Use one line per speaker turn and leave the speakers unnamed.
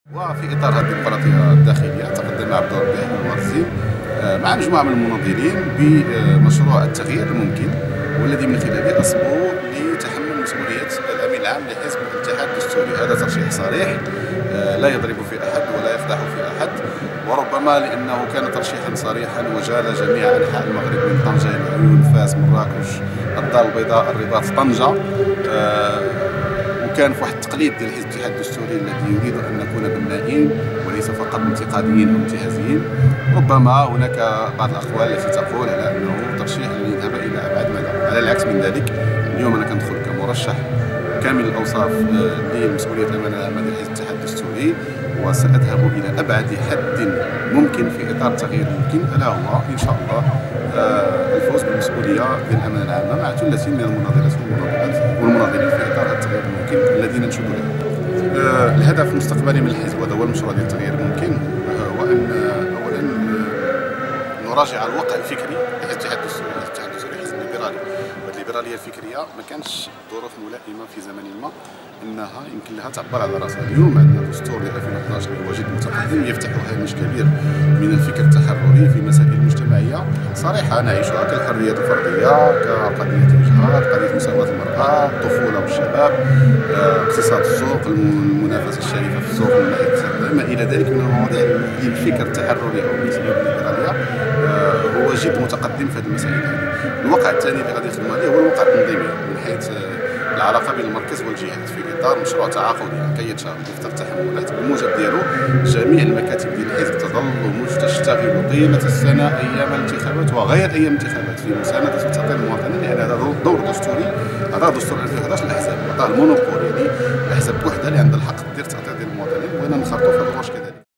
وفي اطار هذه الديمقراطيه الداخليه تقدم عبد الربيع المغرزي مع مجموعه من المناضلين بمشروع التغيير الممكن، والذي من خلاله اصبوا لتحمل مسؤوليه الامين العام لحزب الاتحاد الدستوري. هذا ترشيح صريح لا يضرب في احد ولا يفضح في احد، وربما لانه كان ترشيحا صريحا وجال جميع انحاء المغرب من طنجه الى عيون، فاس، مراكش، الدار البيضاء، الرباط، طنجه. وكان في واحد التقليد ديال حزب الاتحاد الدستوري الذي يريد ان نكون بنائين وليس فقط انتقاديين او انتهازيين. ربما هناك بعض الاقوال التي تقول على انه ترشيح لن يذهب الى ابعد مدى، على العكس من ذلك اليوم انا كندخل كمرشح كامل الاوصاف لمسؤوليه الامانه العامه ديال حزب الاتحاد الدستوري، وساذهب الى ابعد حد ممكن في اطار التغيير الممكن، الا هو ان شاء الله الفوز بالمسؤوليه ديال الامانه العامه مع ثلة من المناضلات والمناضلين في اطار التغيير الممكن الذين نشد له. الهدف المستقبلي من الحزب وهذا هو المشروع ديال التغيير الممكن، وان اولا نراجع الواقع الفكري لحزب الاتحاد الدستوري. الاتحاد الدستوري حزب ليبرالي، وهذه الليبراليه الفكريه ما كانش ظروف ملائمه في زمن ما انها يمكن لها تعبر على راسها. اليوم عندنا دستور ديال 2012 اللي هو جد متقدم، يفتح هامش كبير من الفكر التحرري في مسائل مجتمعيه صريحه نعيشها كالحريات الفرديه، كقضيه الجهاد، قضيه مساواه المراه، الطفوله والشباب، اقتصاد السوق، المنافسه الشريفه في السوق من ناحيه ما الى ذلك من المواضيع اللي الفكر التحرري او النسبيه الليبراليه هو جد متقدم في هذه المسائل هذه. الواقع الثاني اللي غادي نخدموا عليه هو الواقع التنظيمي من حيث العلاقه بين المركز والجهات في اطار مشروع تعاقدي كي يتشارك دفتر التحملات. بالموجب ديالو جميع المكاتب ديال الحزب تظل تشتغل طيله السنه ايام الانتخابات وغير ايام الانتخابات في مسانده وتعطيل المواطنين، لان هذا دور دستوري. هذا دستور 2011 الاحزاب عطاه المونوبول، يعني الاحزاب بوحدها اللي عندها الحق دير تعطيل ديال المواطنين، وبغينا نخرطوا في هذا الواش كذلك.